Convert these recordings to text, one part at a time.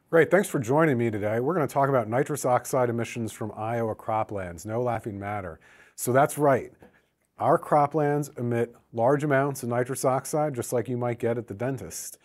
Great, thanks for joining me today. We're going to talk about nitrous oxide emissions from Iowa croplands, no laughing matter. So that's right, our croplands emit large amounts of nitrous oxide, just like you might get at the dentist.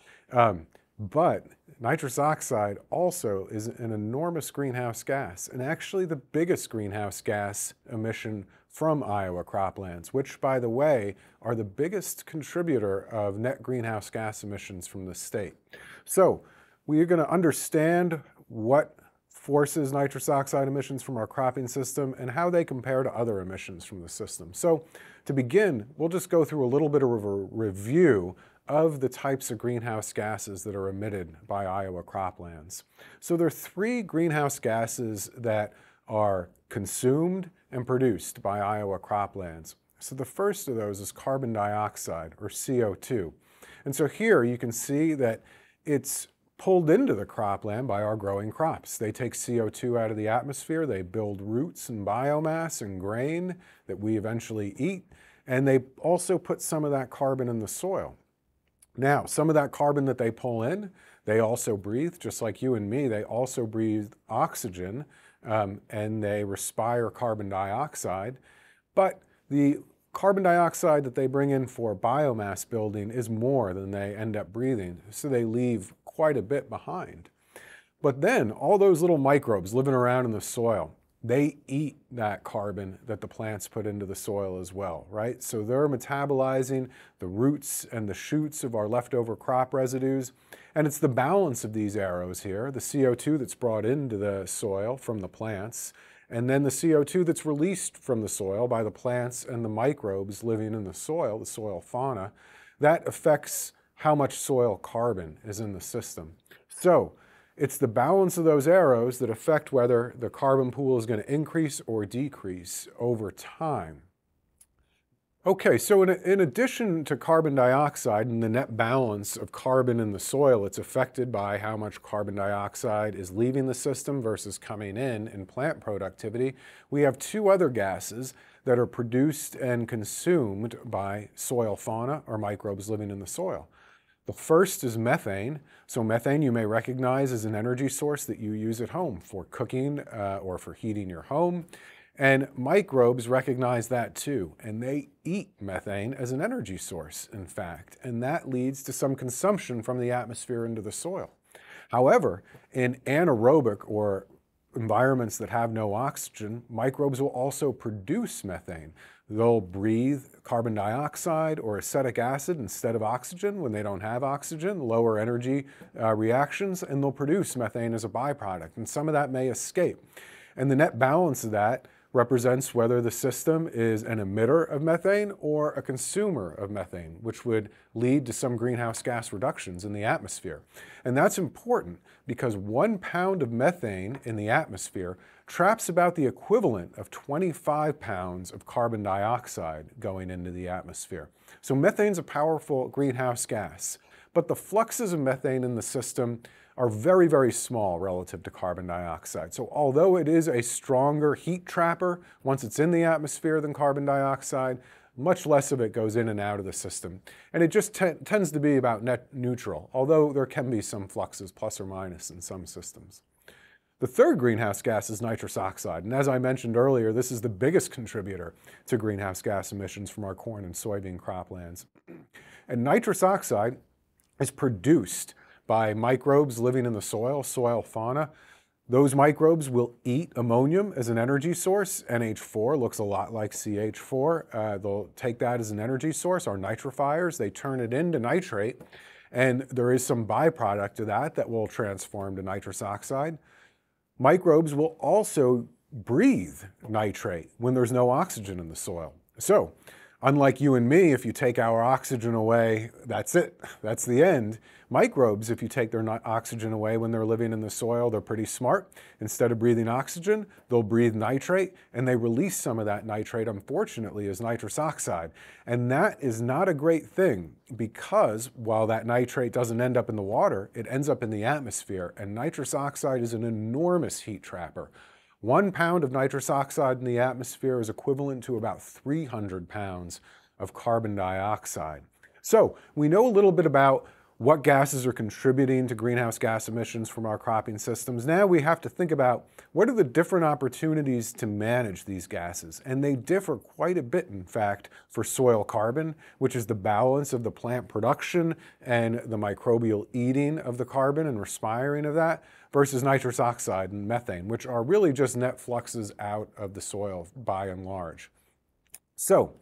But nitrous oxide also is an enormous greenhouse gas, and actually the biggest greenhouse gas emission from Iowa croplands, which, by the way, are the biggest contributor of net greenhouse gas emissions from the state. So we are going to understand what forces nitrous oxide emissions from our cropping system and how they compare to other emissions from the system. So to begin, we'll just go through a little bit of a review of the types of greenhouse gases that are emitted by Iowa croplands. So there are three greenhouse gases that are consumed and produced by Iowa croplands. So the first of those is carbon dioxide, or CO2. And so here you can see that it's pulled into the cropland by our growing crops. They take CO2 out of the atmosphere, they build roots and biomass and grain that we eventually eat, and they also put some of that carbon in the soil. Now, some of that carbon that they pull in, they also breathe, just like you and me. They also breathe oxygen, and they respire carbon dioxide. But the carbon dioxide that they bring in for biomass building is more than they end up breathing, so they leave quite a bit behind. But then all those little microbes living around in the soil, they eat that carbon that the plants put into the soil as well, right? So they're metabolizing the roots and the shoots of our leftover crop residues. And it's the balance of these arrows here, the CO2 that's brought into the soil from the plants, and then the CO2 that's released from the soil by the plants and the microbes living in the soil fauna, that affects how much soil carbon is in the system. So it's the balance of those arrows that affect whether the carbon pool is going to increase or decrease over time. Okay, so in addition to carbon dioxide and the net balance of carbon in the soil, it's affected by how much carbon dioxide is leaving the system versus coming in plant productivity. We have two other gases that are produced and consumed by soil fauna, or microbes living in the soil. The first is methane. So methane you may recognize as an energy source that you use at home for cooking or for heating your home. And microbes recognize that too, and they eat methane as an energy source, in fact, and that leads to some consumption from the atmosphere into the soil. However, in anaerobic or environments that have no oxygen, microbes will also produce methane. They'll breathe carbon dioxide or acetic acid instead of oxygen when they don't have oxygen, lower energy reactions, and they'll produce methane as a byproduct, and some of that may escape. And the net balance of that represents whether the system is an emitter of methane or a consumer of methane, which would lead to some greenhouse gas reductions in the atmosphere. And that's important because 1 pound of methane in the atmosphere traps about the equivalent of 25 pounds of carbon dioxide going into the atmosphere. So methane's a powerful greenhouse gas, but the fluxes of methane in the system are very, very small relative to carbon dioxide. So although it is a stronger heat trapper once it's in the atmosphere than carbon dioxide, much less of it goes in and out of the system. And it just tends to be about net neutral, although there can be some fluxes, plus or minus, in some systems. The third greenhouse gas is nitrous oxide. And as I mentioned earlier, this is the biggest contributor to greenhouse gas emissions from our corn and soybean croplands. And nitrous oxide is produced by microbes living in the soil fauna. Those microbes will eat ammonium as an energy source. NH4 looks a lot like CH4. They'll take that as an energy source, our nitrifiers. They turn it into nitrate, and there is some byproduct of that that will transform to nitrous oxide. Microbes will also breathe nitrate when there's no oxygen in the soil. So, unlike you and me, if you take our oxygen away, that's it. That's the end. Microbes, if you take their oxygen away when they're living in the soil, they're pretty smart. Instead of breathing oxygen, they'll breathe nitrate, and they release some of that nitrate, unfortunately, as nitrous oxide. And that is not a great thing because while that nitrate doesn't end up in the water, it ends up in the atmosphere, and nitrous oxide is an enormous heat trapper. 1 pound of nitrous oxide in the atmosphere is equivalent to about 300 pounds of carbon dioxide. So we know a little bit about what gases are contributing to greenhouse gas emissions from our cropping systems. Now we have to think about what are the different opportunities to manage these gases. And they differ quite a bit, in fact, for soil carbon, which is the balance of the plant production and the microbial eating of the carbon and respiring of that, versus nitrous oxide and methane, which are really just net fluxes out of the soil by and large. So,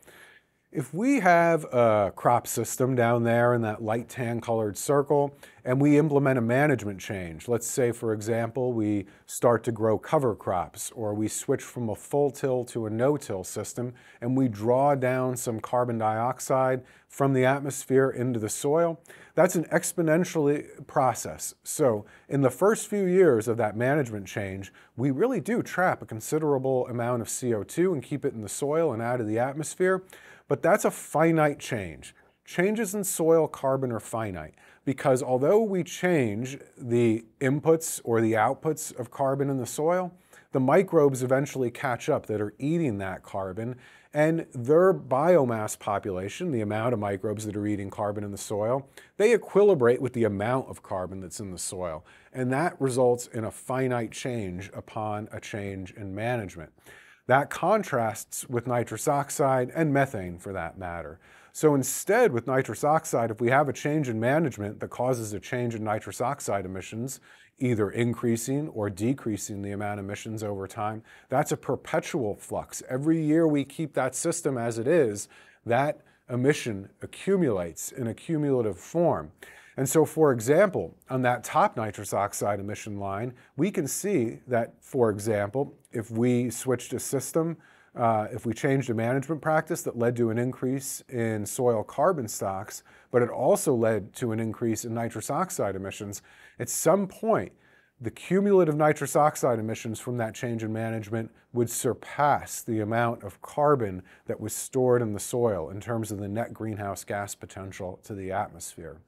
if we have a crop system down there in that light tan colored circle and we implement a management change, let's say, for example, we start to grow cover crops or we switch from a full till to a no-till system and we draw down some carbon dioxide from the atmosphere into the soil, that's an exponential process. So in the first few years of that management change, we really do trap a considerable amount of CO2 and keep it in the soil and out of the atmosphere. But that's a finite change. Changes in soil carbon are finite because although we change the inputs or the outputs of carbon in the soil, the microbes eventually catch up that are eating that carbon, and their biomass population, the amount of microbes that are eating carbon in the soil, they equilibrate with the amount of carbon that's in the soil. And that results in a finite change upon a change in management. That contrasts with nitrous oxide and methane for that matter. So instead, with nitrous oxide, if we have a change in management that causes a change in nitrous oxide emissions, either increasing or decreasing the amount of emissions over time, that's a perpetual flux. Every year we keep that system as it is, that emission accumulates in a cumulative form. And so, for example, on that top nitrous oxide emission line, we can see that, for example, if we switched a system, if we changed a management practice that led to an increase in soil carbon stocks, but it also led to an increase in nitrous oxide emissions, at some point, the cumulative nitrous oxide emissions from that change in management would surpass the amount of carbon that was stored in the soil in terms of the net greenhouse gas potential to the atmosphere.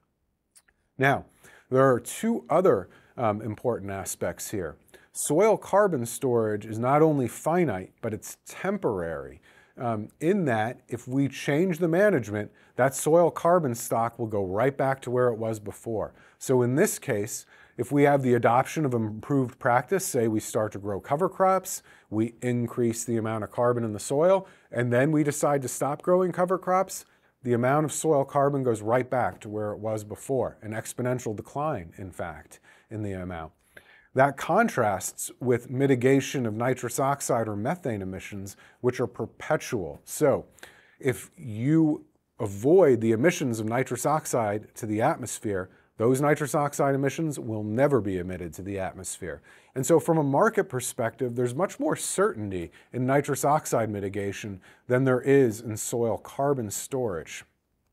Now, there are two other important aspects here. Soil carbon storage is not only finite, but it's temporary. In that, if we change the management, that soil carbon stock will go right back to where it was before. So in this case, if we have the adoption of improved practice, say we start to grow cover crops, we increase the amount of carbon in the soil, and then we decide to stop growing cover crops, the amount of soil carbon goes right back to where it was before, an exponential decline, in fact, in the amount. That contrasts with mitigation of nitrous oxide or methane emissions, which are perpetual. So if you avoid the emissions of nitrous oxide to the atmosphere, those nitrous oxide emissions will never be emitted to the atmosphere. And so from a market perspective, there's much more certainty in nitrous oxide mitigation than there is in soil carbon storage.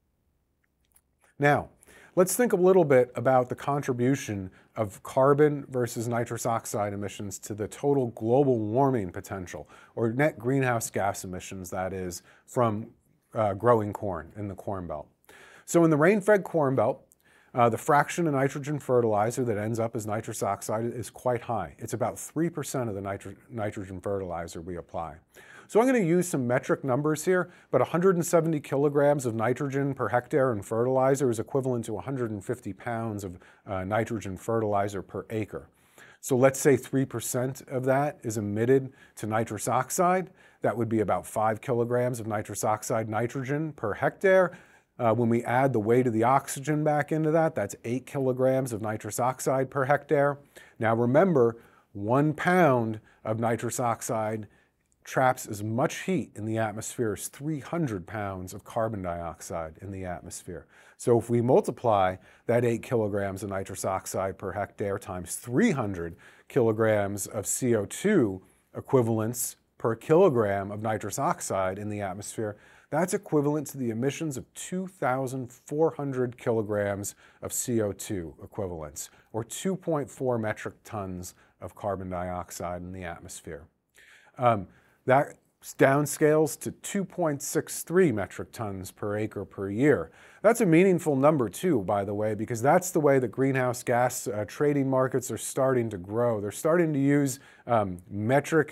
Now, let's think a little bit about the contribution of carbon versus nitrous oxide emissions to the total global warming potential, or net greenhouse gas emissions, that is, from growing corn in the Corn Belt. So in the rain-fed Corn Belt, the fraction of nitrogen fertilizer that ends up as nitrous oxide is quite high. It's about 3% of the nitrogen fertilizer we apply. So I'm going to use some metric numbers here, but 170 kilograms of nitrogen per hectare in fertilizer is equivalent to 150 pounds of nitrogen fertilizer per acre. So let's say 3% of that is emitted to nitrous oxide. That would be about 5 kilograms of nitrous oxide nitrogen per hectare. When we add the weight of the oxygen back into that, that's 8 kilograms of nitrous oxide per hectare. Now remember, 1 pound of nitrous oxide traps as much heat in the atmosphere as 300 pounds of carbon dioxide in the atmosphere. So if we multiply that 8 kilograms of nitrous oxide per hectare times 300 kilograms of CO2 equivalents per kilogram of nitrous oxide in the atmosphere, that's equivalent to the emissions of 2,400 kilograms of CO2 equivalents, or 2.4 metric tons of carbon dioxide in the atmosphere. That downscales to 2.63 metric tons per acre per year. That's a meaningful number too, by the way, because that's the way that greenhouse gas trading markets are starting to grow. They're starting to use metric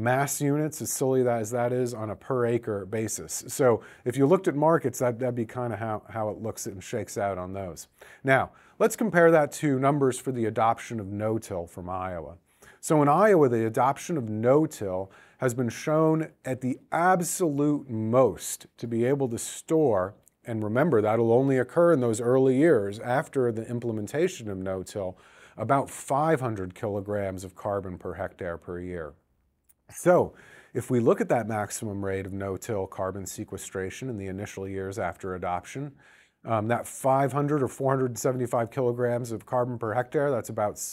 mass units, as silly as that is, on a per acre basis. So if you looked at markets, that'd be kind of how it looks and shakes out on those. Now, let's compare that to numbers for the adoption of no-till from Iowa. So in Iowa, the adoption of no-till has been shown at the absolute most to be able to store, and remember, that'll only occur in those early years after the implementation of no-till, about 500 kilograms of carbon per hectare per year. So if we look at that maximum rate of no-till carbon sequestration in the initial years after adoption, that 500 or 475 kilograms of carbon per hectare, that's about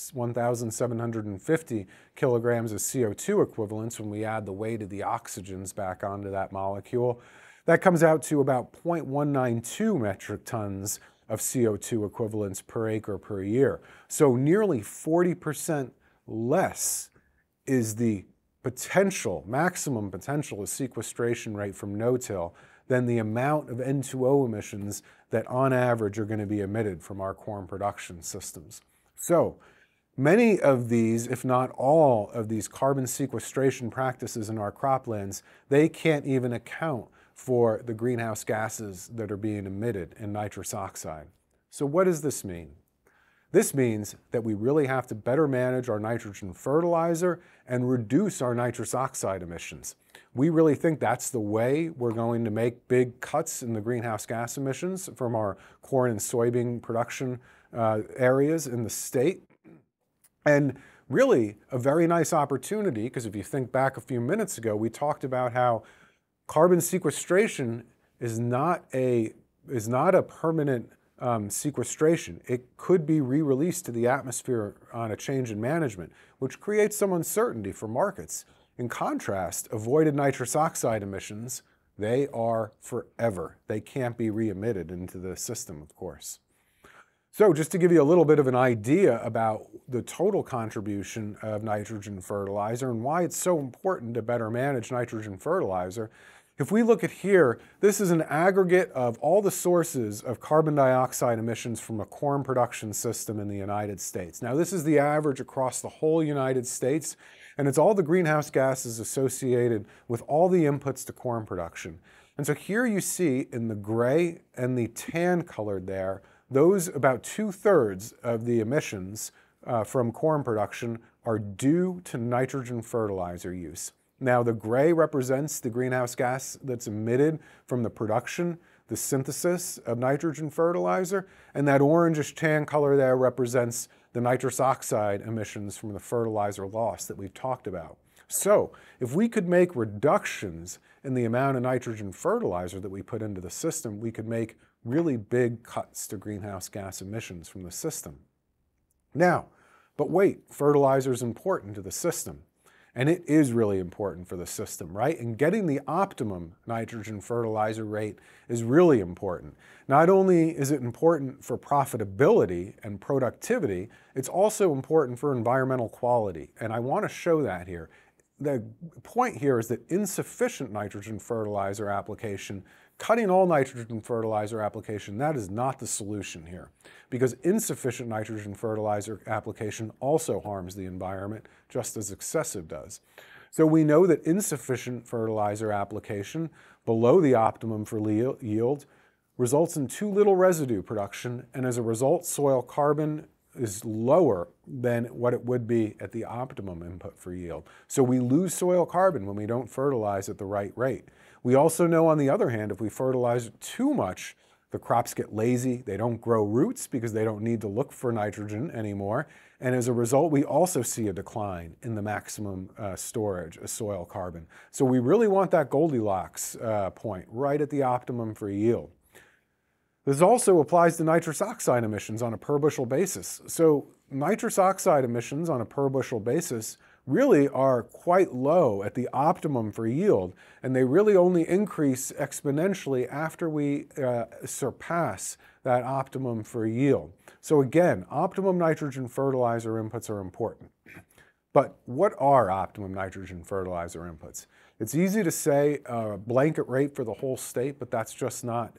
1,750 kilograms of CO2 equivalents when we add the weight of the oxygens back onto that molecule. That comes out to about 0.192 metric tons of CO2 equivalents per acre per year. So nearly 40% less is the maximum potential of sequestration rate from no-till than the amount of N2O emissions that on average are going to be emitted from our corn production systems. So many of these, if not all of these carbon sequestration practices in our croplands, they can't even account for the greenhouse gases that are being emitted in nitrous oxide. So what does this mean? This means that we really have to better manage our nitrogen fertilizer and reduce our nitrous oxide emissions. We really think that's the way we're going to make big cuts in the greenhouse gas emissions from our corn and soybean production areas in the state. And really a very nice opportunity, because if you think back a few minutes ago, we talked about how carbon sequestration is not a permanent sequestration. It could be re-released to the atmosphere on a change in management, which creates some uncertainty for markets. In contrast, avoided nitrous oxide emissions, they are forever. They can't be re-emitted into the system, of course. So just to give you a little bit of an idea about the total contribution of nitrogen fertilizer and why it's so important to better manage nitrogen fertilizer, if we look at here, this is an aggregate of all the sources of carbon dioxide emissions from a corn production system in the United States. Now, this is the average across the whole United States, and it's all the greenhouse gases associated with all the inputs to corn production. And so here you see in the gray and the tan colored there, those about 2/3 of the emissions from corn production are due to nitrogen fertilizer use. Now, the gray represents the greenhouse gas that's emitted from the production, the synthesis of nitrogen fertilizer, and that orangish tan color there represents the nitrous oxide emissions from the fertilizer loss that we've talked about. So, if we could make reductions in the amount of nitrogen fertilizer that we put into the system, we could make really big cuts to greenhouse gas emissions from the system. Now, but wait, fertilizer is important to the system. And it is really important for the system, right? And getting the optimum nitrogen fertilizer rate is really important. Not only is it important for profitability and productivity, it's also important for environmental quality. And I want to show that here. The point here is that insufficient nitrogen fertilizer application, cutting all nitrogen fertilizer application, that is not the solution here, because insufficient nitrogen fertilizer application also harms the environment just as excessive does. So we know that insufficient fertilizer application below the optimum for yield results in too little residue production, and as a result, soil carbon is lower than what it would be at the optimum input for yield. So we lose soil carbon when we don't fertilize at the right rate. We also know, on the other hand, if we fertilize too much, the crops get lazy, they don't grow roots because they don't need to look for nitrogen anymore, and as a result, we also see a decline in the maximum storage of soil carbon. So we really want that Goldilocks point, right at the optimum for yield. This also applies to nitrous oxide emissions on a per bushel basis. So nitrous oxide emissions on a per bushel basis really are quite low at the optimum for yield, and they really only increase exponentially after we surpass that optimum for yield. So again, optimum nitrogen fertilizer inputs are important. But what are optimum nitrogen fertilizer inputs? It's easy to say a blanket rate for the whole state, but that's just not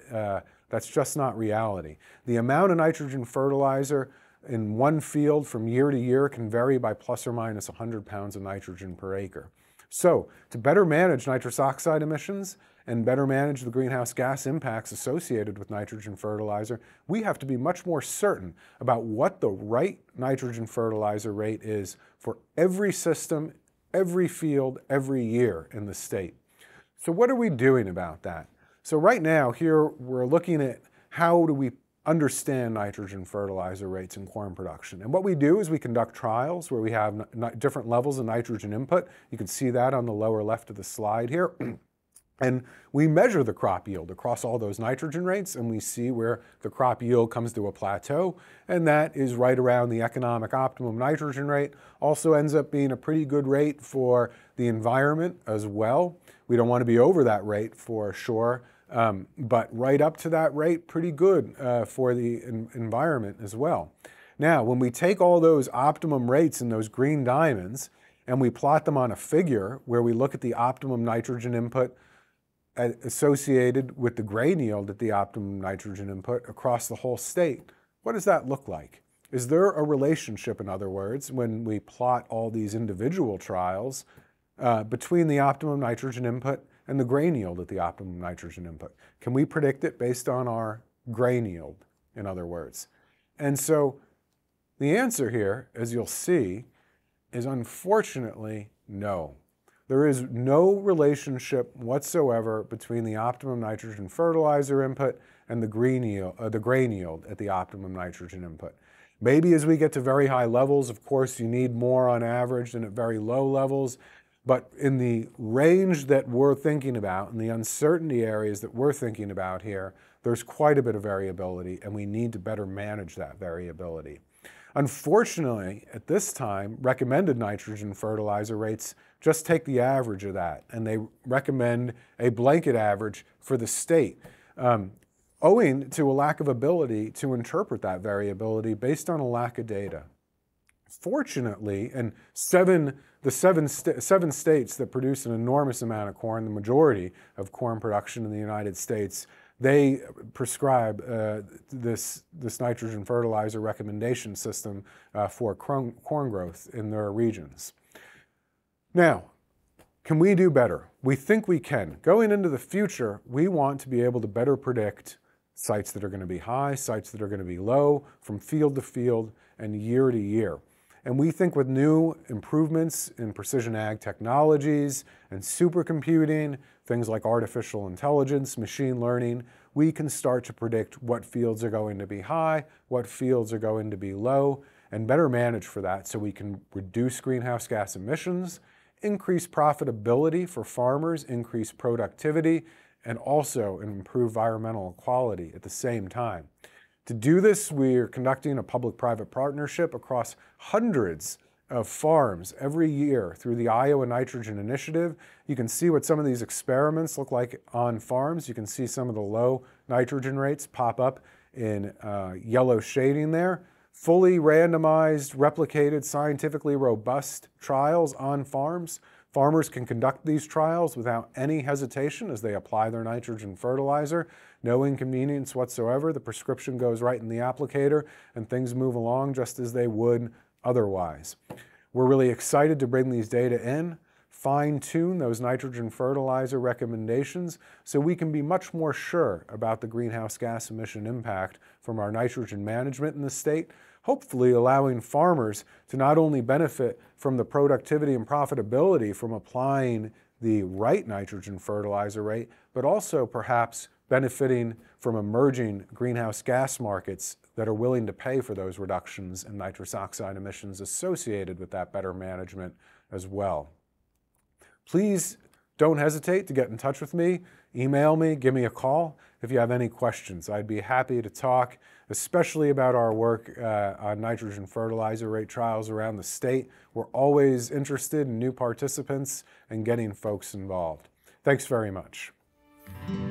reality. The amount of nitrogen fertilizer in one field from year to year can vary by plus or minus 100 pounds of nitrogen per acre. So to better manage nitrous oxide emissions and better manage the greenhouse gas impacts associated with nitrogen fertilizer, we have to be much more certain about what the right nitrogen fertilizer rate is for every system, every field, every year in the state. So what are we doing about that? So right now here we're looking at how do we understand nitrogen fertilizer rates in corn production. And what we do is we conduct trials where we have different levels of nitrogen input. You can see that on the lower left of the slide here. And we measure the crop yield across all those nitrogen rates, and we see where the crop yield comes to a plateau, and that is right around the economic optimum nitrogen rate. Also ends up being a pretty good rate for the environment as well. We don't want to be over that rate for sure, but right up to that rate, pretty good for the environment as well. Now, when we take all those optimum rates in those green diamonds and we plot them on a figure where we look at the optimum nitrogen input associated with the grain yield at the optimum nitrogen input across the whole state, what does that look like? Is there a relationship, in other words, when we plot all these individual trials between the optimum nitrogen input and the grain yield at the optimum nitrogen input? Can we predict it based on our grain yield, in other words? And so the answer here, as you'll see, is unfortunately no. There is no relationship whatsoever between the optimum nitrogen fertilizer input and the grain yield at the optimum nitrogen input. Maybe as we get to very high levels, of course, you need more on average than at very low levels. But in the range that we're thinking about, in the uncertainty areas that we're thinking about here, there's quite a bit of variability, and we need to better manage that variability. Unfortunately, at this time, recommended nitrogen fertilizer rates just take the average of that, and they recommend a blanket average for the state, owing to a lack of ability to interpret that variability based on a lack of data. Fortunately, and the seven states that produce an enormous amount of corn, the majority of corn production in the United States, they prescribe this nitrogen fertilizer recommendation system for corn growth in their regions. Now, can we do better? We think we can. Going into the future, we want to be able to better predict sites that are going to be high, sites that are going to be low, from field to field and year to year. And we think with new improvements in precision ag technologies and supercomputing, things like artificial intelligence, machine learning, we can start to predict what fields are going to be high, what fields are going to be low, and better manage for that so we can reduce greenhouse gas emissions, increase profitability for farmers, increase productivity, and also improve environmental quality at the same time. To do this, we are conducting a public-private partnership across hundreds of farms every year through the Iowa Nitrogen Initiative. You can see what some of these experiments look like on farms. You can see some of the low nitrogen rates pop up in yellow shading there. Fully randomized, replicated, scientifically robust trials on farms. Farmers can conduct these trials without any hesitation as they apply their nitrogen fertilizer. No inconvenience whatsoever. The prescription goes right in the applicator and things move along just as they would otherwise. We're really excited to bring these data in, fine-tune those nitrogen fertilizer recommendations so we can be much more sure about the greenhouse gas emission impact from our nitrogen management in the state, hopefully allowing farmers to not only benefit from the productivity and profitability from applying the right nitrogen fertilizer rate, but also perhaps benefiting from emerging greenhouse gas markets that are willing to pay for those reductions in nitrous oxide emissions associated with that better management as well. Please don't hesitate to get in touch with me, email me, give me a call if you have any questions. I'd be happy to talk, especially about our work on nitrogen fertilizer rate trials around the state. We're always interested in new participants and getting folks involved. Thanks very much.